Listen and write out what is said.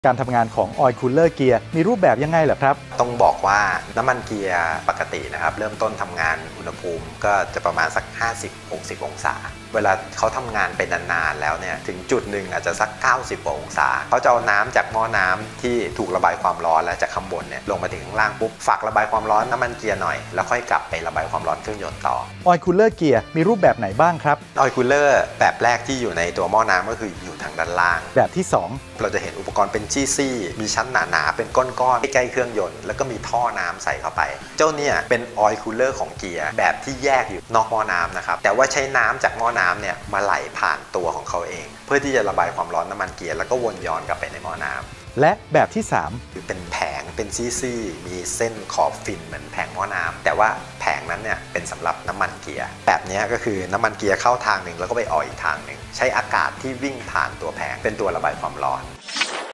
การทำงานของ Oil Cooler Gear มีรูปแบบยังไงเหรอครับต้องบอกว่าน้ำมันเกียร์ปกตินะครับเริ่มต้นทำงานอุณหภูมิก็จะประมาณสัก 50-60 องศาเวลาเขาทำงานไปนานๆแล้วเนี่ยถึงจุดหนึ่งอาจจะสัก 90 องศาเขาจะเอาน้ำจากหม้อน้ำที่ถูกระบายความร้อนและจากข้างบนเนี่ยลงมาถึงข้างล่างปุ๊บฝากระบายความร้อนน้ำมันเกียร์หน่อยแล้วค่อยกลับไประบายความร้อนเครื่องยนต์ต่อ Oil Cooler Gear มีรูปแบบไหนบ้างครับ Oil Cooler แบบแรกที่อยู่ในตัวหม้อน้ำก็คืออยู่ทางด้านล่างแบบที่เราจะเห็นอุปกรณ์เป็นซี่ๆมีชั้นหนาๆเป็นก้อนๆใกล้ๆเครื่องยนต์แล้วก็มีท่อน้ำใส่เข้าไปเจ้าเนี่ยเป็น Oil Cooler ของเกียร์แบบที่แยกอยู่นอกหม้อน้ำนะครับแต่ว่าใช้น้ำจากหม้อน้ำเนี่ยมาไหลผ่านตัวของเขาเองเพื่อที่จะระบายความร้อนน้ำมันเกียร์แล้วก็วนย้อนกลับไปในหม้อน้ำและแบบที่คือเป็นแผงเป็นซี่ๆมีเส้นขอบฟินเหมือนแผงหม้อน้ำแต่ว่าแผงนั้นเนี่ยเป็นสำหรับน้ำมันเกียร์แบบนี้ก็คือน้ำมันเกียร์เข้าทางหนึ่งแล้วก็ไปออกอีกทางหนึ่งใช้อากาศที่วิ่งผ่านตัวแผงเป็นตัวระบายความร้อน